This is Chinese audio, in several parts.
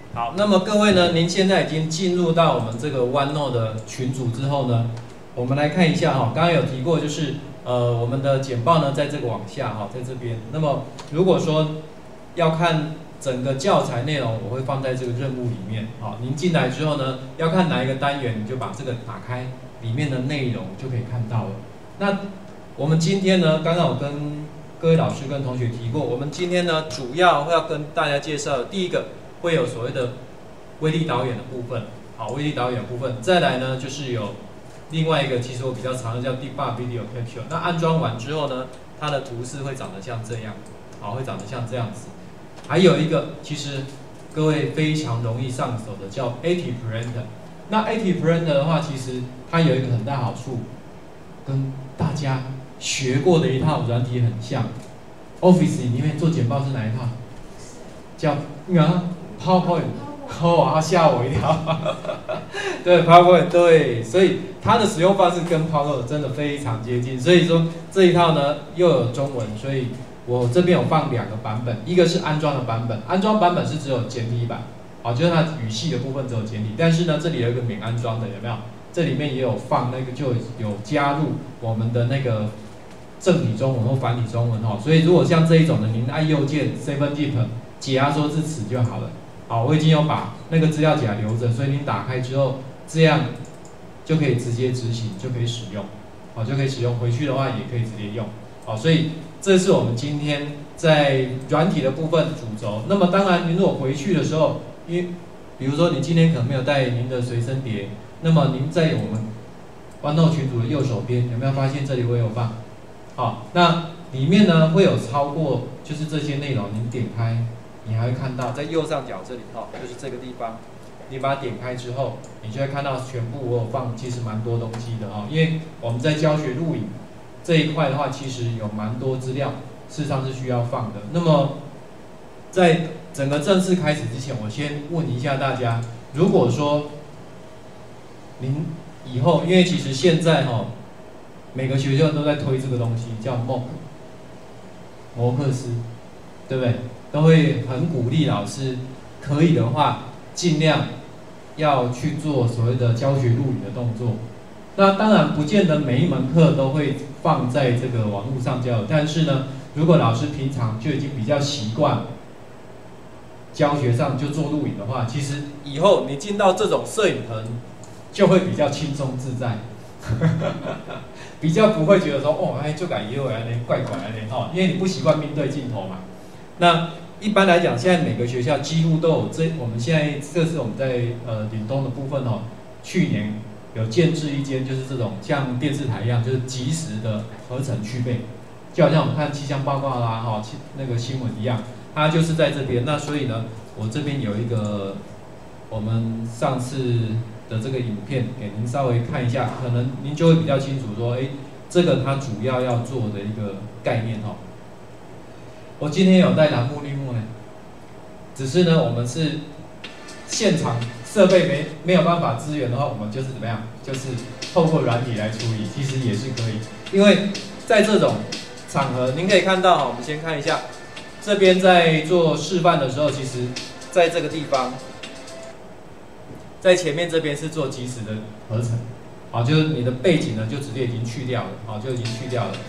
好，那么各位呢，您现在已经进入到我们这个 OneNote 的群组之后呢，我们来看一下哈，刚刚有提过，就是我们的简报呢，在这个往下哈，在这边。那么如果说要看整个教材内容，我会放在这个任务里面。好，您进来之后呢，要看哪一个单元，你就把这个打开，里面的内容就可以看到了。那我们今天呢，刚刚我跟各位老师跟同学提过，我们今天呢，主要会要跟大家介绍的第一个会有所谓的威力导演的部分。好，威力导演的部分，再来呢就是有另外一个，其实我比较常用叫 Debug Video Capture。那安装完之后呢，它的图示会长得像这样，好，会长得像这样子。还有一个，其实各位非常容易上手的叫 ATPrint。那 ATPrint 的话，其实它有一个很大好处，跟大家学过的一套软体很像。Office 里面做简报是哪一套？叫PowerPoint。哇，吓我一跳！对 ，PowerPoint 对，所以它的使用方式跟 PowerPoint 真的非常接近。所以说这一套呢又有中文，所以我这边有放两个版本，一个是安装的版本，安装版本是只有简体版，好，就是它语系的部分只有简体。但是呢，这里有一个免安装的，有没有？这里面也有放那个，就有加入我们的那个正体中文或繁体中文哈。所以如果像这一种的，您按右键 Save Zip 解压缩至此就好了。好，我已经有把那个资料夹留着，所以您打开之后，这样就可以直接执行，就可以使用，好，就可以使用。回去的话也可以直接用，好，所以这是我们今天在软体的部分主轴。那么当然，您如果回去的时候，因为比如说你今天可能没有带您的随身碟，那么您在我们 OneNote 群组的右手边，有没有发现这里我有放？好，那里面呢会有超过就是这些内容，您点开。你还会看到在右上角这里哈，就是这个地方，你把它点开之后，你就会看到全部我有放，其实蛮多东西的哈。因为我们在教学录影这一块的话，其实有蛮多资料，事实上是需要放的。那么在整个正式开始之前，我先问一下大家，如果说您以后，因为其实现在哈，每个学校都在推这个东西，叫 MOOC， 摩克斯，对不对？都会很鼓励老师，可以的话，尽量要去做所谓的教学录影的动作。那当然不见得每一门课都会放在这个网络上教，但是呢，如果老师平常就已经比较习惯教学上就做录影的话，其实以后你进到这种摄影棚就会比较轻松自在，比较不会觉得说哦，哎，就改也有那怪怪的哈，因为你不习惯面对镜头嘛。那一般来讲，现在每个学校几乎都有我们现在这是我们在岭东的部分哦，去年有建制一间就是这种像电视台一样，就是即时的合成去背，就好像我们看气象报告啦哈，那个新闻一样，它就是在这边。那所以呢，我这边有一个我们上次的这个影片给您稍微看一下，可能您就会比较清楚说，哎，这个它主要要做的一个概念哈。我今天有带栏目绿幕呢，只是呢，我们是现场设备没有办法支援的话，我们就是怎么样？就是透过软体来处理，其实也是可以。因为在这种场合，您可以看到哈，我们先看一下，这边在做示范的时候，其实在这个地方，在前面这边是做即时的合成，好，就是你的背景呢就直接已经去掉了，好，就已经去掉了。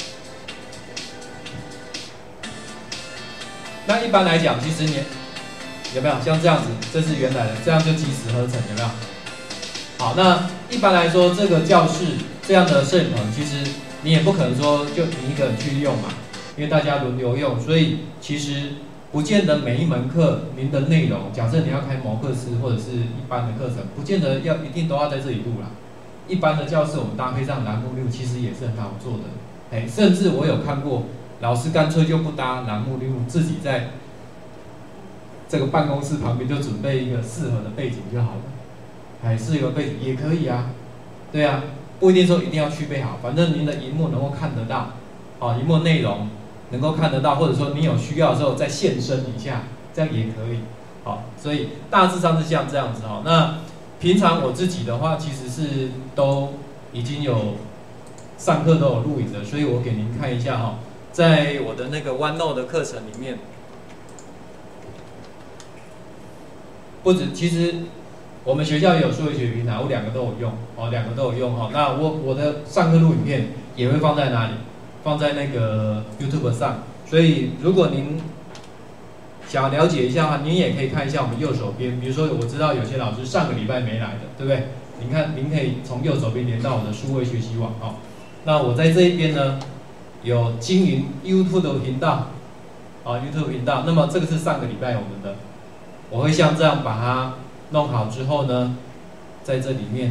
那一般来讲，其实你有没有像这样子？这是原来的，这样就即时合成，有没有？好，那一般来说，这个教室这样的摄影棚，其实你也不可能说就你一个人去用嘛，因为大家轮流用，所以其实不见得每一门课您的内容，假设你要开摩克斯或者是一般的课程，不见得一定都要在这里录啦。一般的教室我们搭配上栏目录，其实也是很好做的。哎，甚至我有看过。老师干脆就不搭栏目绿幕，自己在这个办公室旁边就准备一个适合的背景就好了。哎，适合背景也可以啊，对啊，不一定说一定要去备好，反正您的荧幕能够看得到，哦，荧幕内容能够看得到，或者说你有需要的时候再现身一下，这样也可以。好，所以大致上是像这样子哈。那平常我自己的话，其实是都已经有上课都有录影的，所以我给您看一下哈。在我的那个 OneNote 的课程里面， 不止，其实我们学校也有数位学平台，我2个都有用，哦，2个都有用哈。那我的上课录影片也会放在哪里？放在那个 YouTube 上。所以如果您想要了解一下的话，您也可以看一下我们右手边。比如说，我知道有些老师上个礼拜没来的，对不对？您看，您可以从右手边连到我的数位学习网哦。那我在这一边呢，有经营 YouTube 的频道，啊 YouTube 频道。那么这个是上个礼拜我们的，我会像这样把它弄好之后呢，在这里面，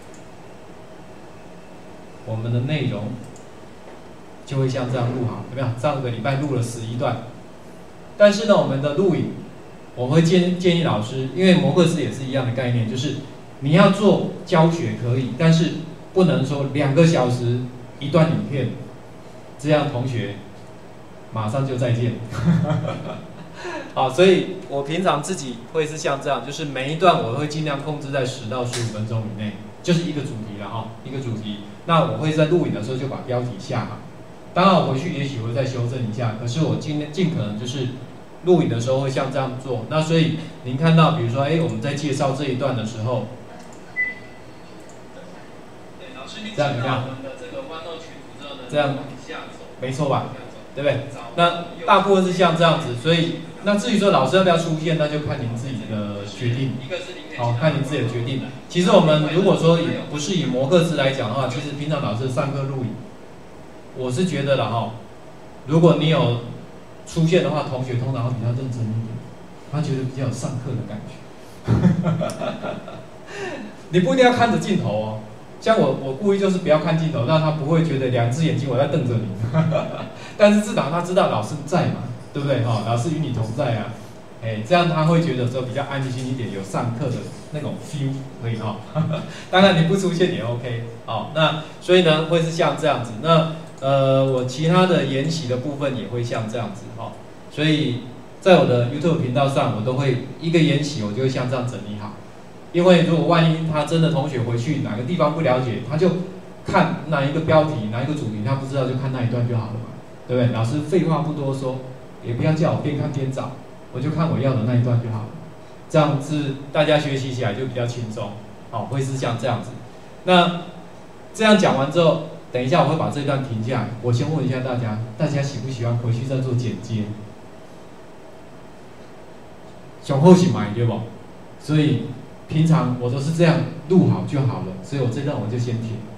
我们的内容就会像这样录好，有没有？上个礼拜录了11段，但是呢，我们的录影，我会建议老师，因为摩课室也是一样的概念，就是你要做教学可以，但是不能说2个小时一段影片，这样同学马上就再见。好，所以我平常自己会是像这样，就是每一段我会尽量控制在10到15分钟以内，就是一个主题了哈，一个主题。那我会在录影的时候就把标题下好，当然我回去也许会再修正一下，可是我尽可能就是录影的时候会像这样做。那所以您看到，比如说，我们在介绍这一段的时候，这样怎么样？这样没错吧？对不对？那大部分是像这样子，所以那至于说老师要不要出现，那就看您自己的决定。好，看您自己的决定。其实我们如果说不是以摩课室来讲的话，其实平常老师上课录影，我是觉得啦哈，如果你有出现的话，同学通常会比较认真一点，他觉得比较有上课的感觉。你不一定要看着镜头哦。像我故意就是不要看镜头，让他不会觉得2只眼睛我在瞪着你。但是至少他知道老师在嘛，对不对？哈，老师与你同在啊。这样他会觉得说比较安心一点，有上课的那种 feel 可以哈。当然你不出现也 OK。好，那所以呢会是像这样子。那我其他的研习的部分也会像这样子哈。所以在我的 YouTube 频道上，我都会一个研习我就会像这样整理好。因为如果万一他真的同学回去哪个地方不了解，他就看哪一个标题、哪一个主题，他不知道就看那一段就好了嘛，对不对？老师废话不多说，也不要叫我边看边找，我就看我要的那一段就好了。这样子大家学习起来就比较轻松，好，会是像这样子。那这样讲完之后，等一下我会把这段停下来，我先问一下大家，大家喜不喜欢回去再做剪接？上好是买对不？所以平常我都是这样录好就好了，所以我这段我就先停。